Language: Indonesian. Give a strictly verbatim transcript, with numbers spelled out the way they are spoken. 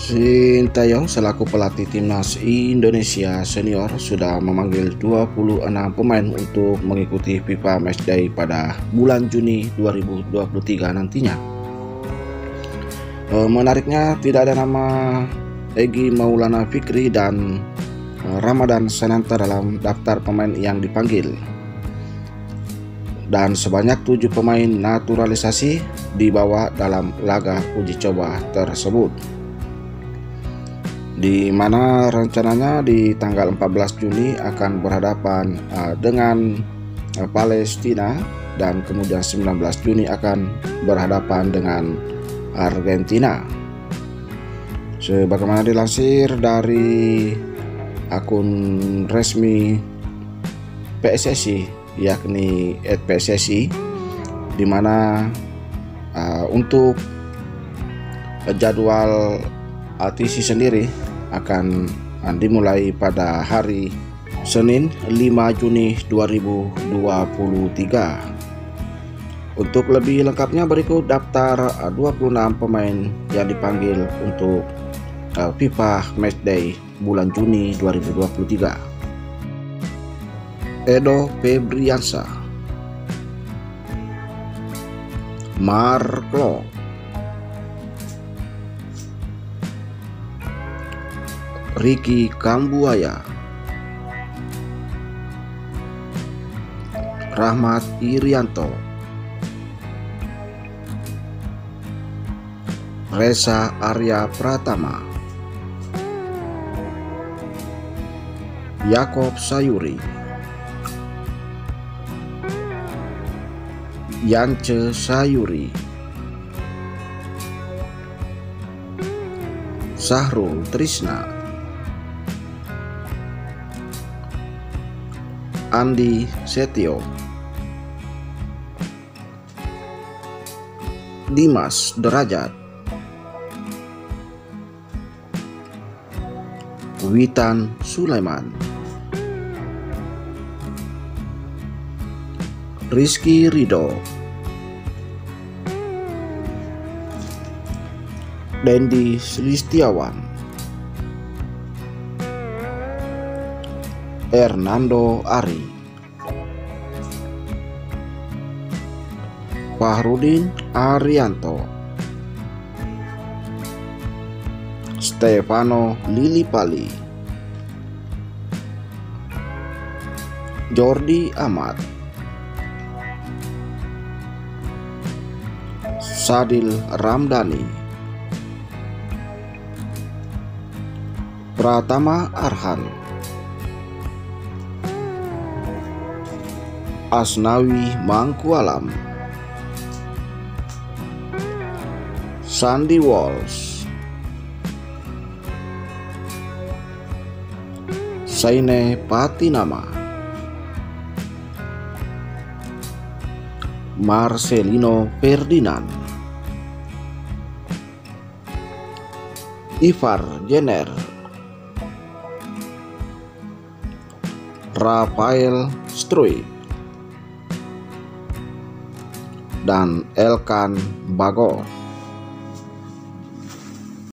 Sintayong selaku pelatih timnas Indonesia senior sudah memanggil dua puluh enam pemain untuk mengikuti FIFA Matchday pada bulan Juni dua ribu dua puluh tiga nantinya. E, menariknya tidak ada nama Egy Maulana Fikri dan e, Ramadan Sananta dalam daftar pemain yang dipanggil. Dan sebanyak tujuh pemain naturalisasi dibawa dalam laga uji coba tersebut, di mana rencananya di tanggal empat belas Juni akan berhadapan uh, dengan uh, Palestina, dan kemudian sembilan belas Juni akan berhadapan dengan Argentina. Sebagaimana dilansir dari akun resmi P S S I, yakni et P S S I, di mana uh, untuk jadwal A T C sendiri akan dimulai pada hari Senin lima Juni dua ribu dua puluh tiga. Untuk lebih lengkapnya berikut daftar dua puluh enam pemain yang dipanggil untuk FIFA Matchday bulan Juni dua ribu dua puluh tiga. Edo Febriansyah, Mark Klok, Ricky Kambuaya, Rahmat Irianto, Reza Arya Pratama, Yakob Sayuri, Yance Sayuri, Sahrul Trisna, Andi Setio, Dimas Derajat, Witan Sulaiman, Rizky Ridho, Dendi Listiawan, Hernando Ari, Fahrudin Arianto, Stefano Lillipali, Jordi Amat, Sadil Ramdhani, Pratama Arhan, Asnawi Mangkualam, Sandy Walsh, Saine Patinama, Marcelino Ferdinand, Ivar Jenner, Rafael Struijk, dan Elkan Bagor.